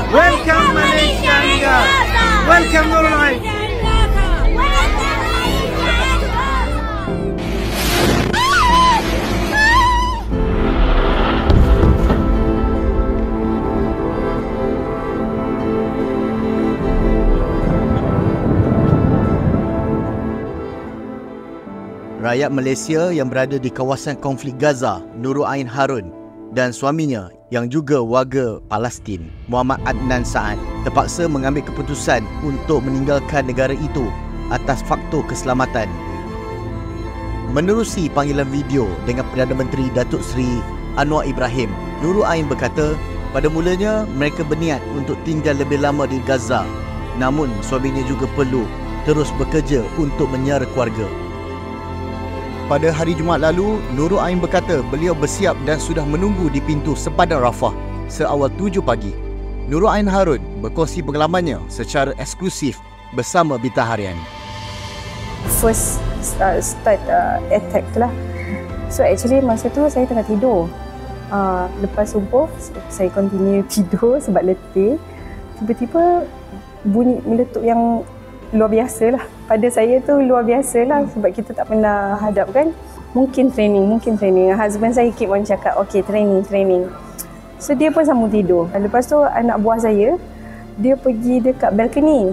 Welcome Malaysia Gaza. Welcome Nurul Ain. Rakyat Malaysia yang berada di kawasan konflik Gaza, Nurul Ain Harun dan suaminya yang juga warga Palestin, Muhammad Adnan Saad, terpaksa mengambil keputusan untuk meninggalkan negara itu atas faktor keselamatan. Menerusi panggilan video dengan Perdana Menteri Datuk Seri Anwar Ibrahim, Nurul Ain berkata pada mulanya mereka berniat untuk tinggal lebih lama di Gaza, namun suaminya juga perlu terus bekerja untuk menyiara keluarga. Pada hari Jumaat lalu, Nurul Ain berkata beliau bersiap dan sudah menunggu di pintu sepadan Rafah seawal 7 pagi. Nurul Ain Harun berkongsi pengalamannya secara eksklusif bersama Bita Harian. First start attack tu lah. So actually masa tu saya tengah tidur. Lepas subuh saya continue tidur sebab letih. Tiba-tiba bunyi meletup yang luar biasa lah. Pada saya tu luar biasa lah sebab kita tak pernah hadap kan. Mungkin training. Husband saya keep on cakap, okay training. So dia pun sambung tidur. Lepas tu anak buah saya, dia pergi dekat balcony.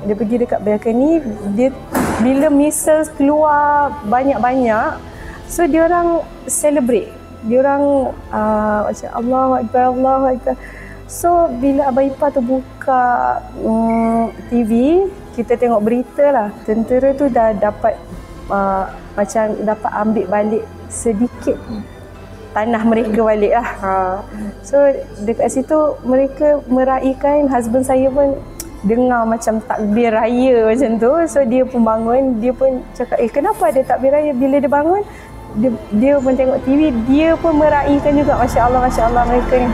Dia bila missiles keluar banyak-banyak, so dia orang celebrate. Dia orang macam Allahu Akbar. So bila Abang Ipar tu buka TV, kita tengok berita lah. Tentera tu dah dapat macam dapat ambil balik sedikit tanah mereka balik lah. So dekat situ mereka meraihkan. Husband saya pun dengar macam takbir raya macam tu. So dia pun bangun, dia pun cakap, kenapa ada takbir raya? Bila dia bangun, dia pun tengok TV, dia pun meraihkan juga. Masya Allah mereka ni.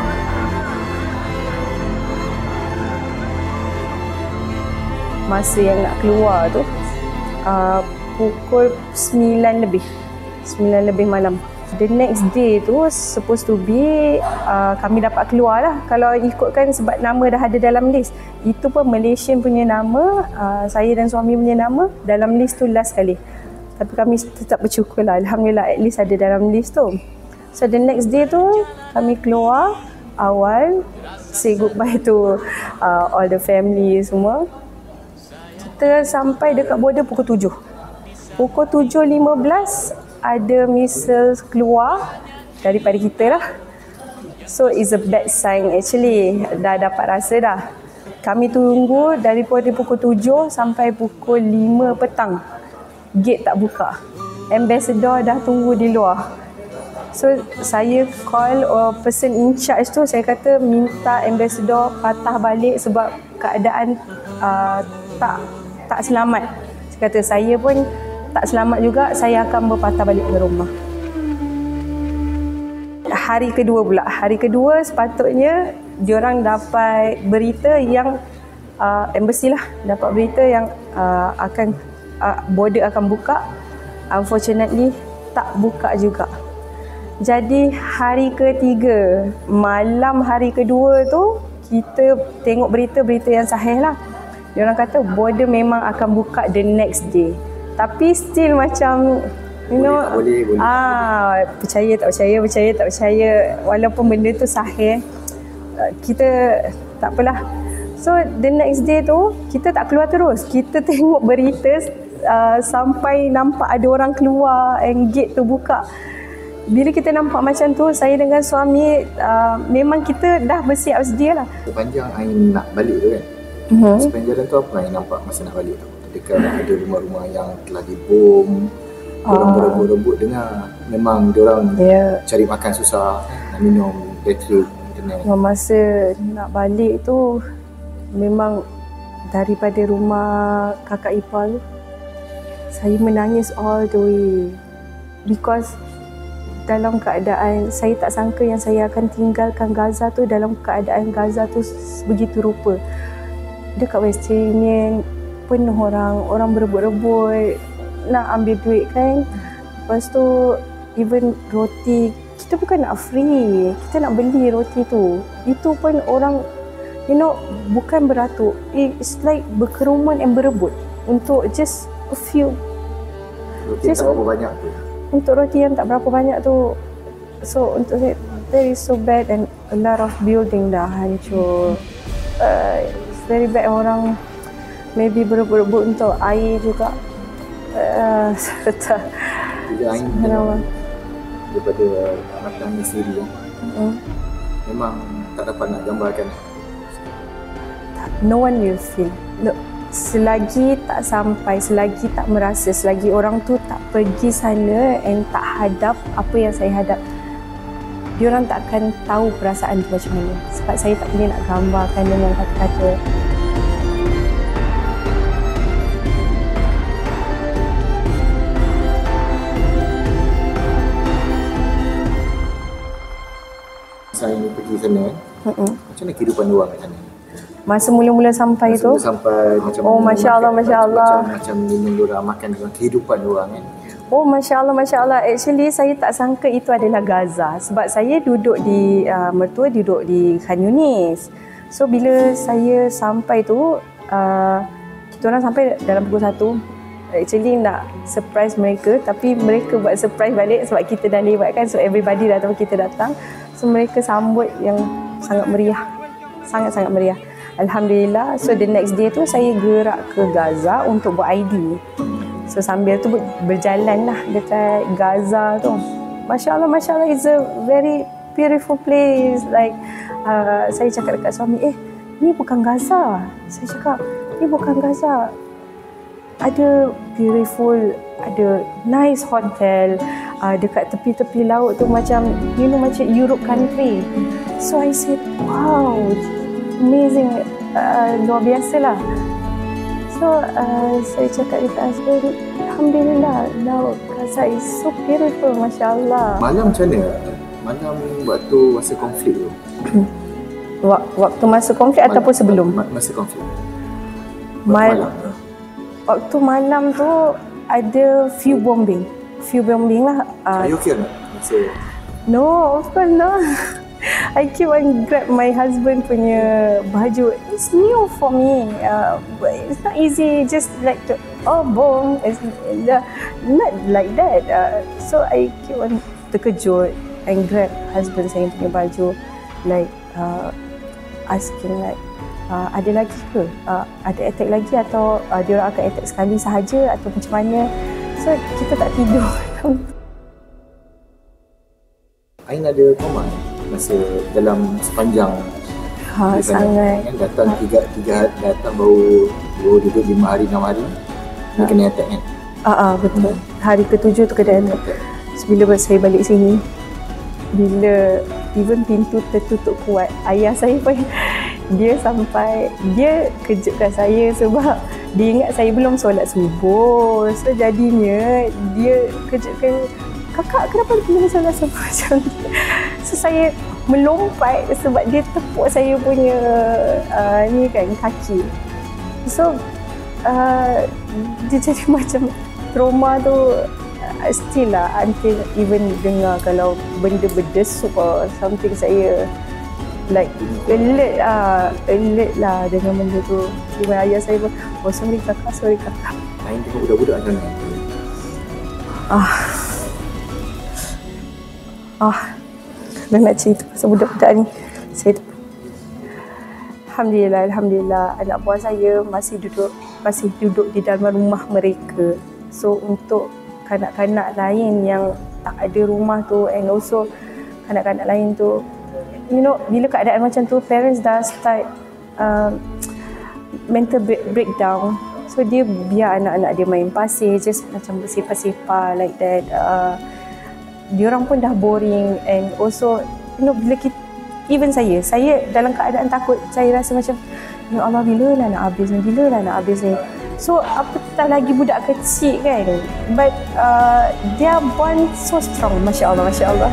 Masa yang nak keluar tu pukul 9 lebih malam. The next day tu supposed to be kami dapat keluar lah. Kalau ikutkan sebab nama dah ada dalam list. Itu pun Malaysian punya nama, saya dan suami punya nama dalam list tu last kali. Tapi kami tetap bersyukur lah, alhamdulillah at least ada dalam list tu. So the next day tu kami keluar awal, say goodbye to all the family semua. Kita sampai dekat border pukul 7. Pukul 7.15 ada missiles keluar daripada kita lah. So it's a bad sign actually. Dah dapat rasa dah. Kami tunggu daripada pukul 7 sampai pukul 5 petang. Gate tak buka. Ambassador dah tunggu di luar. So saya call person in charge tu, saya kata minta ambassador patah balik sebab keadaan tak selamat. Saya kata saya pun tak selamat juga, saya akan berpatah balik ke rumah. Hari kedua sepatutnya diorang dapat berita yang embassy lah, dapat berita yang akan border akan buka. Unfortunately tak buka juga. Jadi hari ketiga, malam hari kedua tu kita tengok berita yang sahih lah. Diorang kata border memang akan buka the next day. Tapi still macam boleh. Percaya tak percaya. Walaupun benda tu sahih, kita tak apalah. So the next day tu kita tak keluar terus. Kita tengok berita sampai nampak ada orang keluar and gate tu buka. Bila kita nampak macam tu, saya dengan suami memang kita dah bersiap sedia lah. Sepanjang Ain nak balik tu kan, sepanjang jalan tu apa Ain nampak masa nak balik tu? Dekat ada rumah-rumah yang telah dibom, orang berebut-rebut dengar. Memang diorang cari makan susah, nak minum, elektrik, internet. Masa nak balik tu, memang daripada rumah kakak ipar tu, saya menangis all the way. Because dalam keadaan, saya tak sangka yang saya akan tinggalkan Gaza tu dalam keadaan Gaza tu begitu rupa. Dekat Palestin penuh orang berebut-rebut nak ambil duit kan. Lepas tu even roti, kita bukan nak free, kita nak beli roti tu. Itu pun orang you know, bukan beratur. It's like berkerumun and berebut untuk just a few. Roti tak berapa banyak tu. Untuk roti yang tak berapa banyak tu. So untuk saya, that is so bad, and a lot of building dah hancur. It's very bad. Orang maybe berebut-rebut untuk air juga. Juga air daripada matang sendiri kan. Memang tak dapat nak gambarkan. No one will feel. No. Selagi tak sampai, selagi tak merasa, selagi orang tu tak pergi sana and tak hadap apa yang saya hadap, diorang tak akan tahu perasaan tu macam mana. Sebab saya tak boleh nak gambarkan dengan kata-kata. Saya ni pergi sana, macam mana kehidupan diorang kat sana? Masa mula-mula sampai tu, sampai macam oh Masya Allah, Masya Allah. Macam minum diorang, makan dengan kehidupan diorang kan. Oh Masya Allah, Masya Allah. Actually saya tak sangka itu adalah Gaza. Sebab saya duduk di, mertua duduk di Khan Yunis. So bila saya sampai tu, kita orang sampai dalam pukul 1. Actually nak surprise mereka, tapi mereka buat surprise balik sebab kita dah lewat kan. So everybody dah tahu kita datang. So mereka sambut yang sangat meriah. Sangat-sangat meriah. Alhamdulillah. So the next day tu saya gerak ke Gaza untuk buat ID. So sambil tu berjalan lah dekat Gaza tu. Masya Allah, Masya Allah, it's a very beautiful place. Like saya cakap dekat suami, ni bukan Gaza. Saya cakap, ni bukan Gaza. Ada beautiful, ada nice hotel dekat tepi-tepi laut tu, macam, you know, macam Europe country. So I said, wow, amazing, luar biasa lah. So saya cakap dekat husband, Alhamdulillah, now Gaza is so beautiful, Masya Allah. Malam macam mana? Malam waktu masa konflik tu? Waktu masa konflik ataupun sebelum? Masa konflik. Malam. Waktu malam tu ada few bombing lah. Are you okay or not? No, of course not. I keep on grab my husband punya baju. It's new for me. But it's not easy just like to, bomb. It's not like that. So I keep on terkejut and grab husband saya punya baju, like asking like, ada lagi ke? Ada attack lagi atau dia orang akan attack sekali sahaja atau macam mana? So kita tak tidur. Ain ada koma masa dalam sepanjang sangat kan, datang tiga datang baru duduk 5 hari 6 hari ni kena attack kan? Betul. Hari ke-7 tu kena attack. So, bila saya balik sini, bila even pintu tertutup kuat, ayah saya pun dia kejutkan saya sebab dia ingat saya belum solat subuh. So jadinya dia kejutkan, kakak kenapa belum solat subuh macam tu. So saya melompat sebab dia tepuk saya punya ni kan, kaki. So dia jadi macam trauma tu still lah, until even dengar kalau benda berdesuk or something, saya like alert lah dengan benda tu. Dengan ayah saya pun, sorry kakak. Ain tengok budak-budak macam mana? Dah nak cerita pasal budak-budak ni. Alhamdulillah, anak buah saya masih duduk di dalam rumah mereka. So untuk kanak-kanak lain yang tak ada rumah tu, and also kanak-kanak lain tu, you know, bila keadaan macam tu, parents dah start mental breakdown. So dia biar anak-anak dia main pasir, just macam bersepah-sepah like that. Diorang pun dah boring, and also, you know, bila kita, even saya dalam keadaan takut, saya rasa macam, ya Allah, bila lah nak habis ni. So apatah lagi budak kecil kan, but their bond so strong, Masya Allah.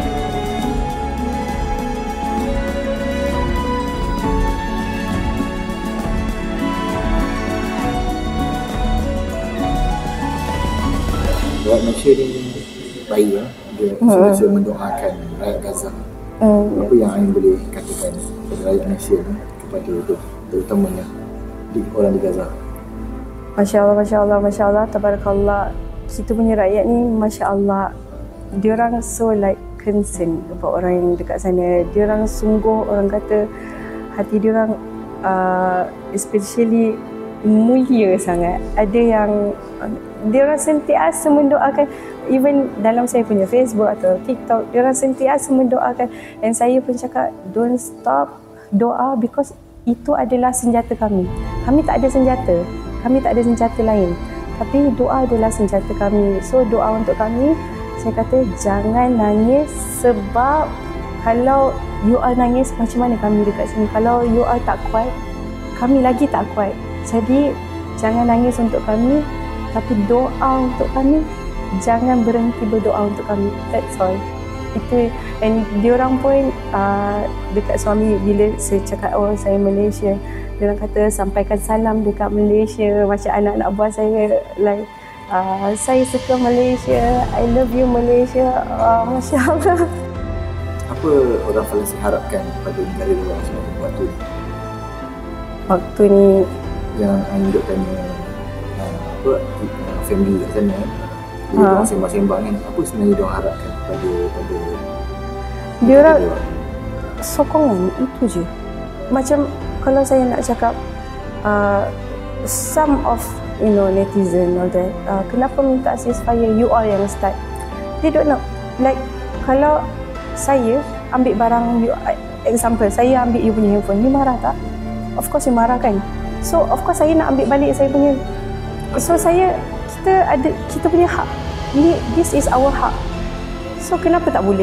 Rakyat Malaysia ni baik lah. Dia sentiasa mendoakan rakyat Gaza. Apa yang Ain boleh katakan kepada rakyat Malaysia ni kepada terutamanya orang di Gaza? Masya Allah, Masya Allah, Masya Allah, Tabarakallah. Kita punya rakyat ni, Masya Allah, diorang so like concern about orang yang dekat sana. Diorang sungguh, orang kata hati diorang especially mulia sangat. Ada yang diorang sentiasa mendoakan, even dalam saya punya Facebook atau TikTok, diorang sentiasa mendoakan. Dan saya pun cakap, don't stop doa because itu adalah senjata kami. Kami tak ada senjata. Kami tak ada senjata lain. Tapi doa adalah senjata kami. So doa untuk kami, saya kata jangan nangis sebab kalau you all nangis, macam mana kami dekat sini? Kalau you all tak kuat, kami lagi tak kuat. Jadi jangan nangis untuk kami, tapi doa untuk kami. Jangan berhenti berdoa untuk kami. That's all. Itu, and diorang pun dekat suami bila saya cakap saya Malaysia, diorang kata sampaikan salam dekat Malaysia. Macam anak-anak buah saya like saya suka Malaysia, I love you Malaysia. Masya Allah. Apa orang Palestin harapkan pada negara luar sebagai waktu ni? Waktu ni yang duk tanya family kat sana, dia orang sembang-sembang kan, apa sebenarnya dia orang harapkan pada diorang sokongan itu je. Macam kalau saya nak cakap some of netizen all that, kenapa minta ceasefire, you all yang start. They don't know. Like kalau saya ambil barang you, example saya ambil you punya handphone, you marah tak? Of course you marah kan. So of course saya nak ambil balik saya punya. So kita punya hak. This is our hak. So kenapa tak boleh?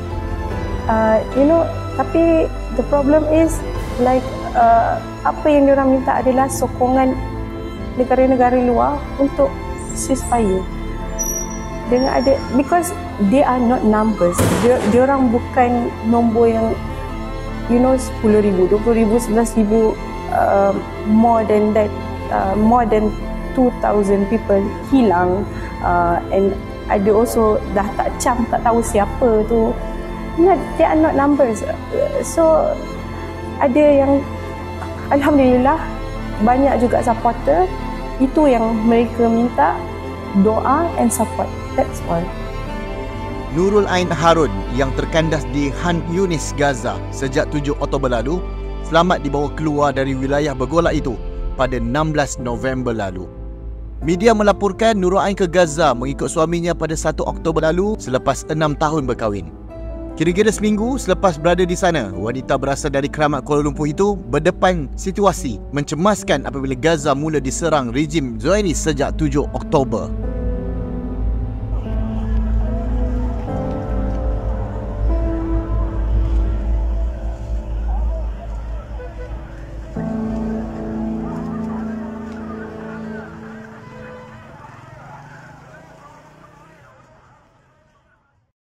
Tapi the problem is like apa yang diorang minta adalah sokongan negara-negara luar untuk ceasefire. Dengan ada, because they are not numbers. Diorang bukan nombor yang 10,000, 20,000, 11,000, more than that, more than 2,000 people hilang, and ada also dah tak tahu siapa tu. They are not numbers. So ada yang alhamdulillah banyak juga supporter. Itu yang mereka minta, doa and support. That's all. Nurul Ain Harun yang terkandas di Khan Yunis, Gaza sejak 7 Oktober lalu selamat dibawa keluar dari wilayah bergolak itu pada 16 November lalu. Media melaporkan Nurul Ain ke Gaza mengikut suaminya pada 1 Oktober lalu selepas 6 tahun berkahwin. Kira-kira seminggu selepas berada di sana, wanita berasal dari Keramat Kuala Lumpur itu berdepan situasi mencemaskan apabila Gaza mula diserang rejim Zionis sejak 7 Oktober.